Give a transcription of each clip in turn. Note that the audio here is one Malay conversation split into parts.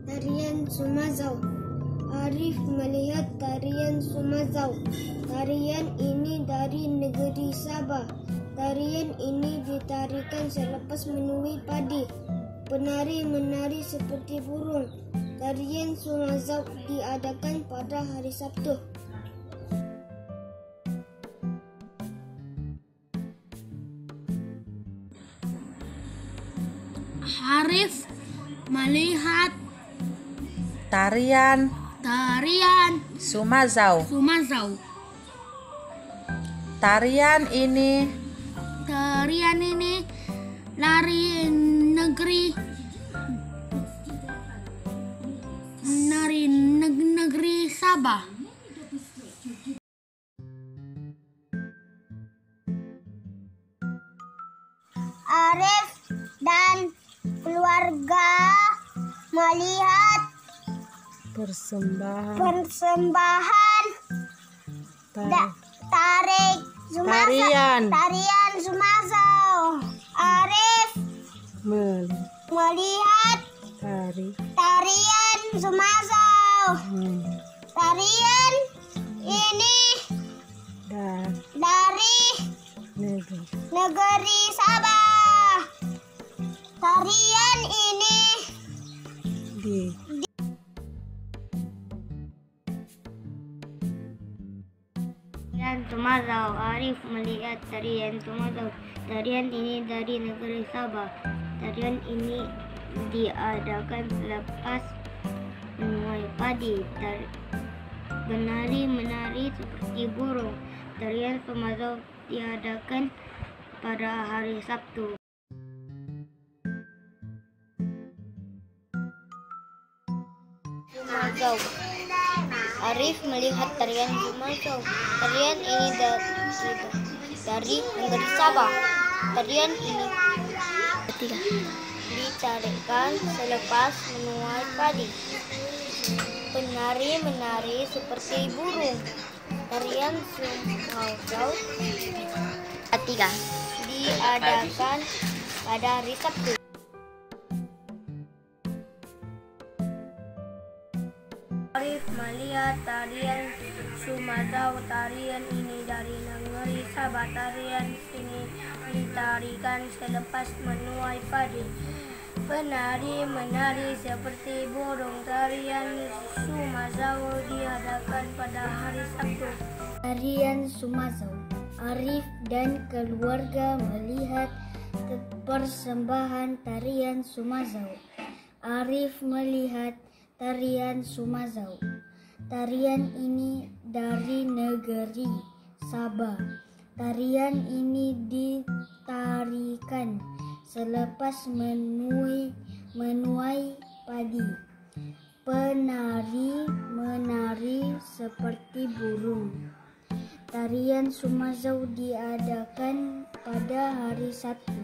tarian Sumazau. Arif melihat tarian Sumazau. Tarian ini dari negeri Sabah. Tarian ini ditarikan selepas menuai padi. Penari menari seperti burung. Tarian Sumazau diadakan pada hari Sabtu. Arif melihat tarian Sumazau. Tarian ini dari negeri Sabah. Arif dan keluarga melihat persembahan tarian Sumazau. Arif melihat tarian Sumazau. Tarian ini dari negeri Sabah. Tarian ini tarian Sumazau. Arif melihat tarian Sumazau. Tarian ini dari negeri Sabah. Tarian ini diadakan selepas menuai padi. Penari menari seperti burung. Tarian Sumazau diadakan pada hari Sabtu. Sumazau. Arif melihat tarian Sumazau. Tarian ini dari negeri Sabah. Tarian ini ditarikan selepas menuai padi. Penari menari seperti burung. Tarian Sumazau diadakan pada hari Sabtu. Arif melihat tarian Sumazau. Tarian ini dari negeri Sabah. Tarian ini ditarikan selepas menuai padi. Penari menari seperti burung. Tarian Sumazau diadakan pada hari Sabtu. Tarian Sumazau. Arif dan keluarga melihat persembahan tarian Sumazau. Arif melihat tarian Sumazau. Tarian ini dari negeri Sabah. Tarian ini ditarikan selepas menuai padi. Penari menari seperti burung. Tarian Sumazau diadakan pada hari Sabtu.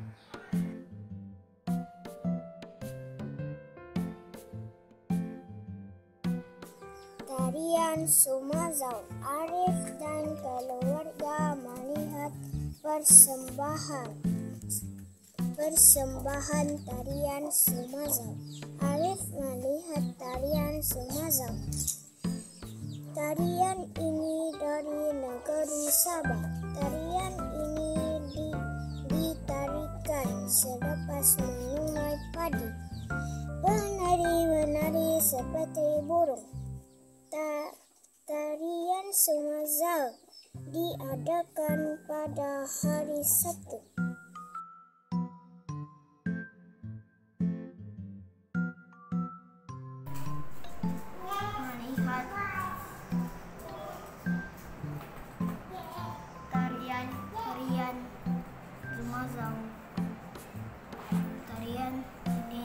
Tarian Sumazau. Arif dan keluarga melihat persembahan tarian Sumazau. Arif melihat tarian Sumazau. Tarian ini dari negeri Sabah. Tarian ini ditarikan selepas menuai padi. Penari menari seperti burung. Tarian Sumazau diadakan pada hari Sabtu. Melihat tarian Sumazau. Tarian ini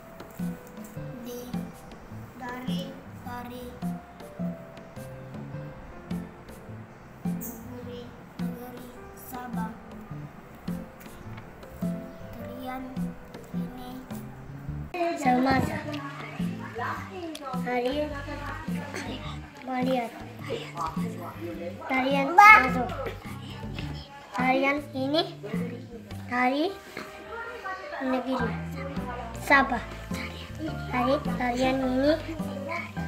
dari negeri Sabah. Tarian ini Sumazau. Arif melihat tarian Sumazau. Tarian ini dari negeri Sabah. Hari tarian ini